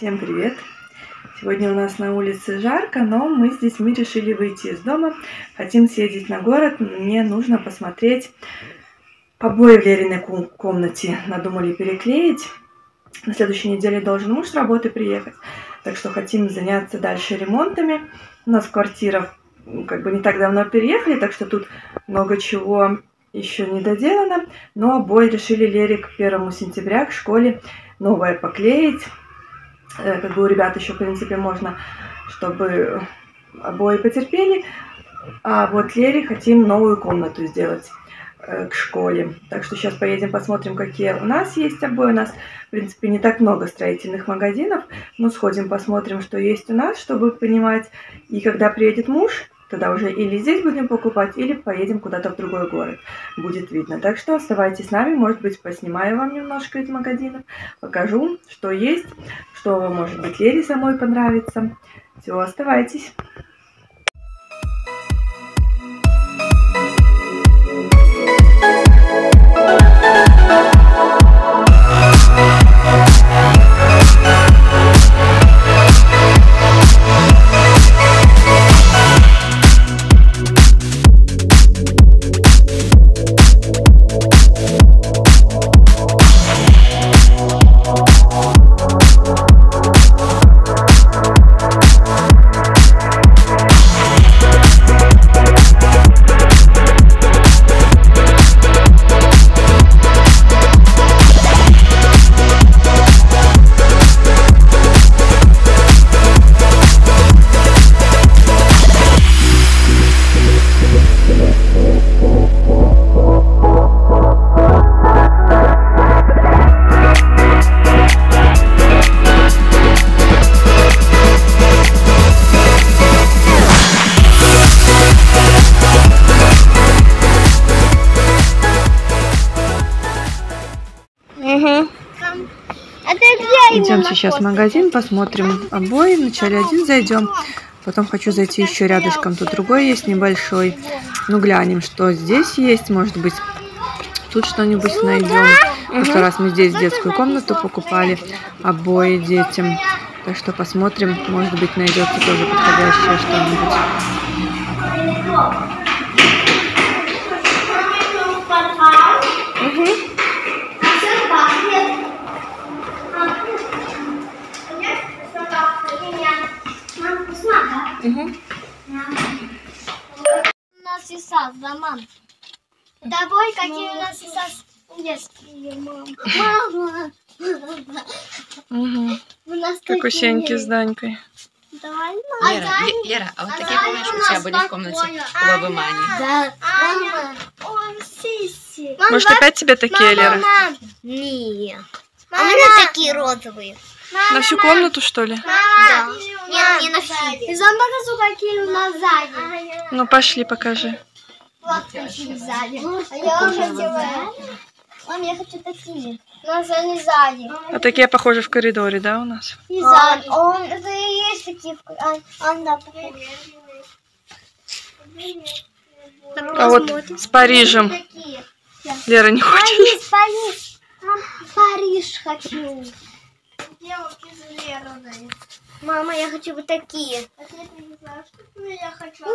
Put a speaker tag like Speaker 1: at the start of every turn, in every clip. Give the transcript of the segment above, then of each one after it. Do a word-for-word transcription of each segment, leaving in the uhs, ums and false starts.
Speaker 1: Всем привет! Сегодня у нас на улице жарко, но мы с детьми решили выйти из дома. Хотим съездить на город. Мне нужно посмотреть обои в Лериной комнате. Надумали переклеить. На следующей неделе должен муж с работы приехать. Так что хотим заняться дальше ремонтами. У нас квартира как бы не так давно переехали, так что тут много чего еще не доделано. Но обои решили Лере к первому сентября к школе новое поклеить. Как бы у ребят еще, в принципе, можно, чтобы обои потерпели. А вот Лере хотим новую комнату сделать э, к школе. Так что сейчас поедем посмотрим, какие у нас есть обои. У нас, в принципе, не так много строительных магазинов. Но сходим посмотрим, что есть у нас, чтобы понимать. И когда приедет муж, тогда уже или здесь будем покупать, или поедем куда-то в другой город. Будет видно. Так что оставайтесь с нами. Может быть, поснимаю вам немножко из магазинов. Покажу, что есть, что, может быть, Лере самой понравится. Все, оставайтесь. Идем сейчас в магазин, посмотрим обои. Вначале один зайдем, потом хочу зайти еще рядышком. Тут другой есть небольшой. Ну, глянем, что здесь есть. Может быть, тут что-нибудь найдем. В прошлый раз мы здесь детскую комнату покупали, обои детям. Так что посмотрим, может быть, найдется тоже подходящее что-нибудь.
Speaker 2: Угу. У нас и сас, да, мам? Давай, какие у нас и сас детские, мам. Мама!
Speaker 1: Угу. Как у Сеньки с Данькой.
Speaker 2: Давай,
Speaker 3: мам. Лера, а Лера, Лера, а вот такие, помнишь, у тебя были в комнате у бабы Мани?
Speaker 2: Да. Мама. Ой, сиси.
Speaker 1: Может, опять тебе такие, Лера?
Speaker 2: Мам. Нет. А у меня такие розовые.
Speaker 1: На всю комнату, что ли?
Speaker 2: Да. Нет, не на всю. И зам покажу, какие у нас сзади.
Speaker 1: Ну, пошли, покажи.
Speaker 2: Вот какие сзади. А я уже хотела. Мам, я хочу такие. У нас они сзади.
Speaker 1: А такие похожи в коридоре, да, у нас?
Speaker 2: И сзади. Он, это и есть такие. Анда,
Speaker 1: а вот с Парижем. Лера, не хочешь?
Speaker 2: Париж, Париж. Париж хочу. Девушки из Леры. Мама, я хочу вот такие. Я хочу.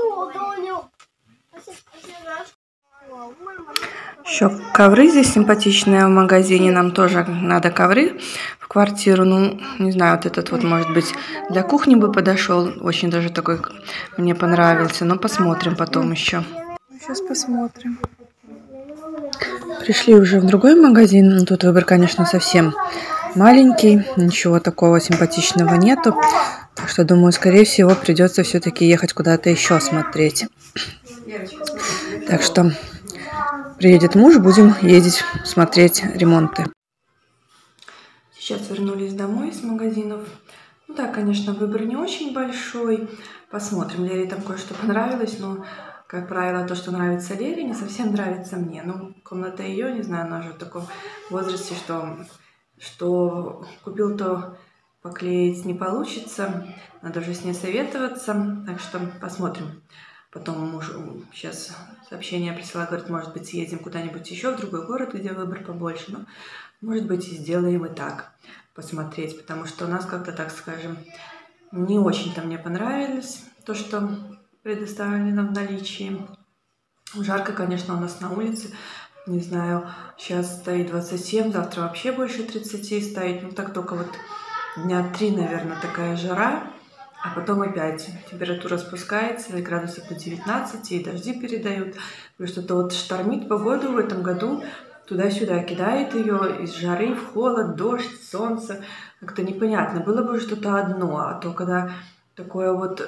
Speaker 1: Еще ковры здесь симпатичные в магазине. Нам тоже надо ковры в квартиру. Ну, не знаю, вот этот вот, может быть, для кухни бы подошел. Очень даже такой мне понравился. Но посмотрим потом еще. Сейчас посмотрим. Пришли уже в другой магазин. Тут выбор, конечно, совсем маленький. Ничего такого симпатичного нету. Так что, думаю, скорее всего, придется все-таки ехать куда-то еще смотреть. Так что приедет муж, будем ездить смотреть ремонты. Сейчас вернулись домой из магазинов. Ну да, конечно, выбор не очень большой. Посмотрим. Лере там кое-что понравилось, но, как правило, то, что нравится Лере, не совсем нравится мне. Ну, комната ее, не знаю, она уже в таком возрасте, что, что купил, то поклеить не получится. Надо уже с ней советоваться. Так что посмотрим. Потом муж сейчас сообщение прислала, говорит, может быть, съездим куда-нибудь еще в другой город, где выбор побольше. Но, может быть, и сделаем и так. посмотреть, потому что у нас как-то, так скажем, не очень-то мне понравилось то, что предоставлено в наличии. Жарко, конечно, у нас на улице. Не знаю, сейчас стоит двадцать семь, завтра вообще больше тридцати стоит. Ну так только вот дня три, наверное, такая жара. А потом опять температура спускается, и градусов до девятнадцати, и дожди передают. Что-то вот штормит погоду в этом году, туда-сюда кидает ее из жары в холод, дождь, солнце. Как-то непонятно. Было бы что-то одно, а то когда такое вот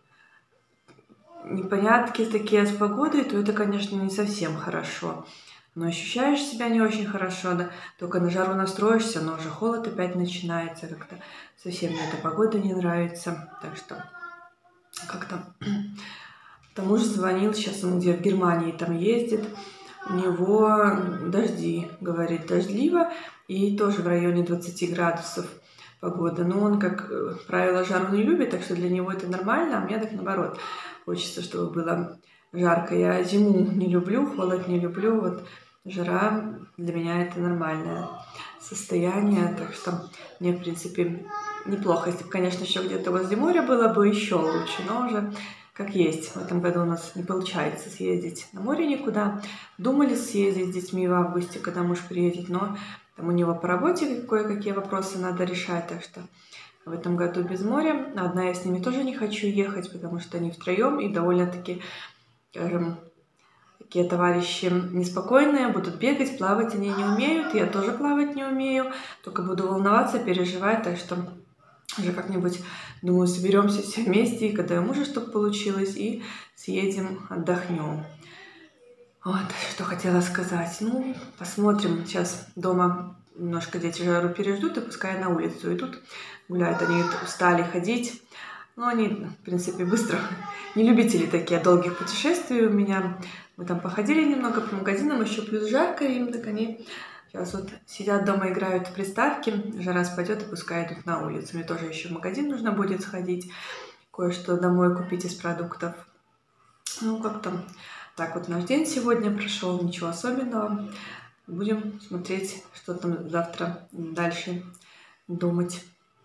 Speaker 1: непонятки такие с погодой, то это, конечно, не совсем хорошо. Но ощущаешь себя не очень хорошо, да? Только на жару настроишься, но уже холод опять начинается. Как-то совсем мне эта погода не нравится. Так что как-то... Тому же звонил, сейчас он где в Германии там ездит. У него дожди, говорит, дождливо. И тоже в районе двадцати градусов погода. Но он, как правило, жару не любит, так что для него это нормально, а мне так наоборот. Хочется, чтобы было жарко. Я зиму не люблю, холод не люблю. Вот жара для меня это нормальное состояние. Так что мне, в принципе, неплохо. Если бы, конечно, еще где-то возле моря было бы еще лучше. Но уже как есть. В этом году у нас не получается съездить на море никуда. Думали съездить с детьми в августе, когда муж приедет, но там у него по работе кое-какие вопросы надо решать. Так что в этом году без моря. Одна я с ними тоже не хочу ехать, потому что они втроем и довольно-таки, скажем, такие товарищи неспокойные, будут бегать, плавать они не умеют, я тоже плавать не умею, только буду волноваться, переживать, так что уже как-нибудь, думаю, соберемся все вместе, и когда у мужа чтобы получилось, и съедем, отдохнем. Вот, что хотела сказать. Ну, посмотрим. Сейчас дома немножко дети жару переждут, и пускай на улицу идут, гуляют. Они устали ходить. Но они, в принципе, быстро. Не любители такие долгих путешествий у меня. Мы там походили немного по магазинам, еще плюс жарко им, так они сейчас вот сидят дома, играют в приставки. Жара спадет, и пускай идут на улицу. Мне тоже еще в магазин нужно будет сходить, кое-что домой купить из продуктов. Ну, как там... Так вот наш день сегодня прошел, ничего особенного. Будем смотреть, что там завтра дальше думать.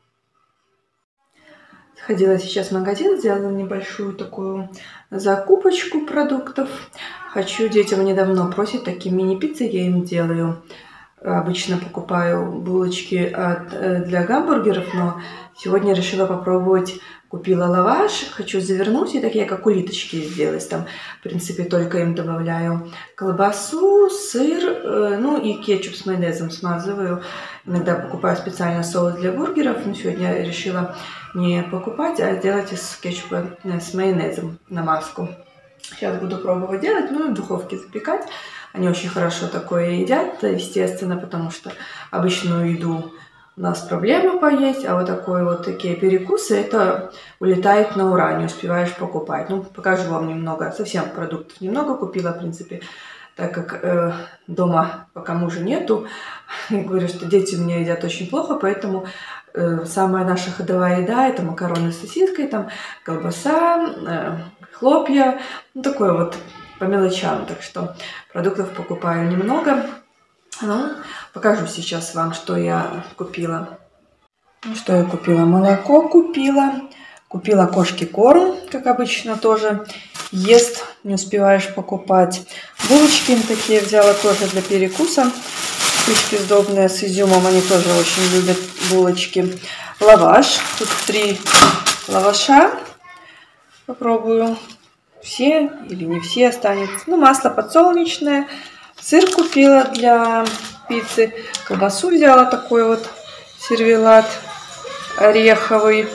Speaker 1: Сходила сейчас в магазин, сделала небольшую такую закупочку продуктов. Хочу, детям они давно просят такие мини-пиццы, я им делаю. Обычно покупаю булочки от, для гамбургеров, но сегодня решила попробовать. Купила лаваш, хочу завернуть и такие, как улиточки, сделать. Там, в принципе, только им добавляю колбасу, сыр, ну и кетчуп с майонезом смазываю. Иногда покупаю специально соус для бургеров, но сегодня решила не покупать, а сделать из кетчупа с майонезом намазку. Сейчас буду пробовать делать, ну и в духовке запекать. Они очень хорошо такое едят, естественно, потому что обычную еду у нас проблема поесть, а вот такое вот такие перекусы, это улетает на ура, не успеваешь покупать. Ну, покажу вам немного, совсем продуктов немного купила, в принципе, так как э, дома пока мужа нету. Я говорю, что дети у меня едят очень плохо, поэтому э, самая наша ходовая еда — это макароны с сосиской, там колбаса, э, хлопья, ну, такое вот по мелочам. Так что продуктов покупаю немного. Ну, покажу сейчас вам, что я купила. Ну, что я купила? Молоко купила. Купила кошке корм, как обычно тоже ест, не успеваешь покупать. Булочки такие взяла тоже для перекуса. Штучки сдобные с изюмом, они тоже очень любят булочки. Лаваш. Тут три лаваша. Попробую. Все или не все останется. Ну, масло подсолнечное. Сыр купила для пиццы. Колбасу взяла, такой вот сервелат ореховый.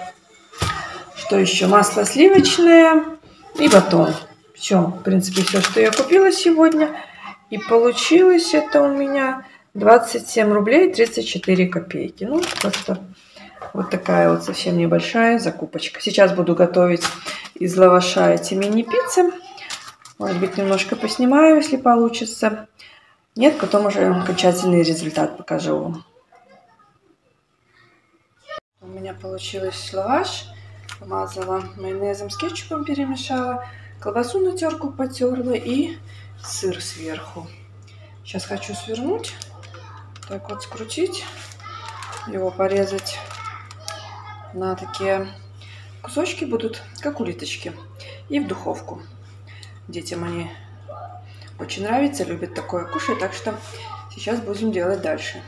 Speaker 1: Что еще? Масло сливочное и батон. Все, в принципе, все, что я купила сегодня. И получилось это у меня двадцать семь рублей тридцать четыре копейки. Ну, просто вот такая вот совсем небольшая закупочка. Сейчас буду готовить из лаваша эти мини-пиццы. Может быть, немножко поснимаю, если получится. Нет, потом уже окончательный результат покажу вам. У меня получилось лаваш. Помазала майонезом с кетчупом, перемешала. Колбасу на терку потерла и сыр сверху. Сейчас хочу свернуть. Так вот скрутить. его порезать на такие кусочки, будут как улиточки, и в духовку. Детям они очень нравятся, любят такое кушать, так что сейчас будем делать дальше.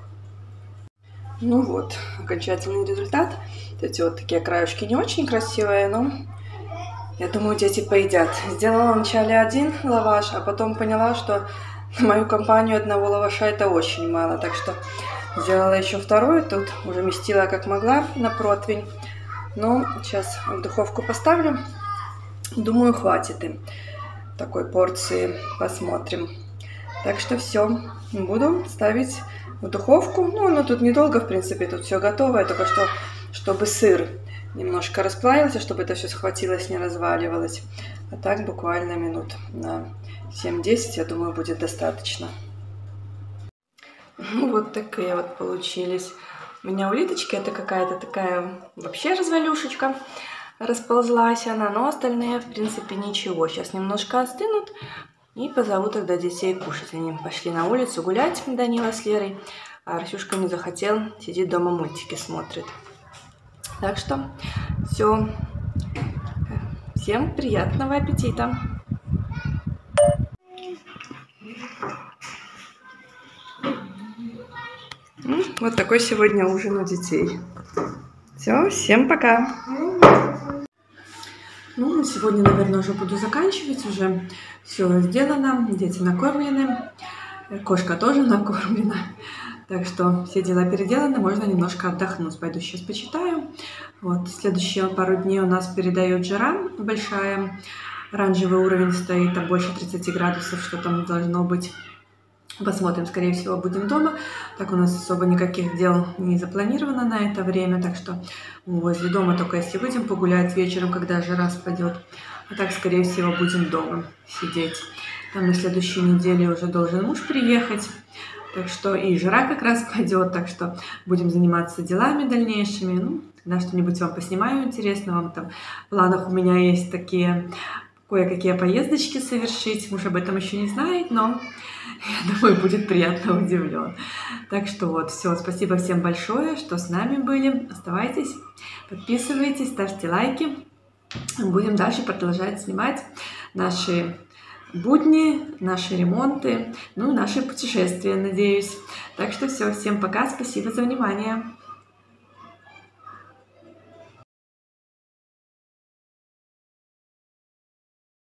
Speaker 1: Ну вот, окончательный результат. Эти вот такие краешки не очень красивые, но я думаю, дети поедят. Сделала вначале один лаваш, а потом поняла, что на мою компанию одного лаваша это очень мало, так что сделала еще второй. Тут уже местила как могла на противень. Но сейчас в духовку поставлю. Думаю, хватит им такой порции. Посмотрим. Так что все. Буду ставить в духовку. Ну, оно тут недолго, в принципе, тут все готовое. Только что, чтобы сыр немножко расплавился, чтобы это все схватилось, не разваливалось. А так буквально минут на семь-десять, я думаю, будет достаточно. Ну, вот такие вот получились у меня улиточки. Это какая-то такая вообще развалюшечка. Расползлась она, но остальные, в принципе, ничего. Сейчас немножко остынут и позову тогда детей кушать. Они пошли на улицу гулять, Данила с Лерой, а Арсюшка не захотел, сидит дома, мультики смотрит. Так что все. Всем приятного аппетита! Вот такой сегодня ужин у детей. Все, всем пока! Ну, на сегодня, наверное, уже буду заканчивать. Уже все сделано, дети накормлены, кошка тоже накормлена. Так что все дела переделаны, можно немножко отдохнуть. Пойду сейчас почитаю. Вот, следующие пару дней у нас передает жара большая. Оранжевый уровень стоит, там больше тридцати градусов, что там должно быть. Посмотрим, скорее всего, будем дома. Так у нас особо никаких дел не запланировано на это время. Так что возле дома только если выйдем погулять вечером, когда жара спадет. А так, скорее всего, будем дома сидеть. Там на следующей неделе уже должен муж приехать. Так что и жара как раз пойдет. Так что будем заниматься делами дальнейшими. Ну, тогда что-нибудь вам поснимаю интересного. Там в планах у меня есть такие кое-какие поездочки совершить. Муж об этом еще не знает, но я думаю, будет приятно удивлен. Так что вот, все, спасибо всем большое, что с нами были. Оставайтесь, подписывайтесь, ставьте лайки. Будем дальше продолжать снимать наши будни, наши ремонты, ну и наши путешествия, надеюсь. Так что все, всем пока, спасибо за внимание.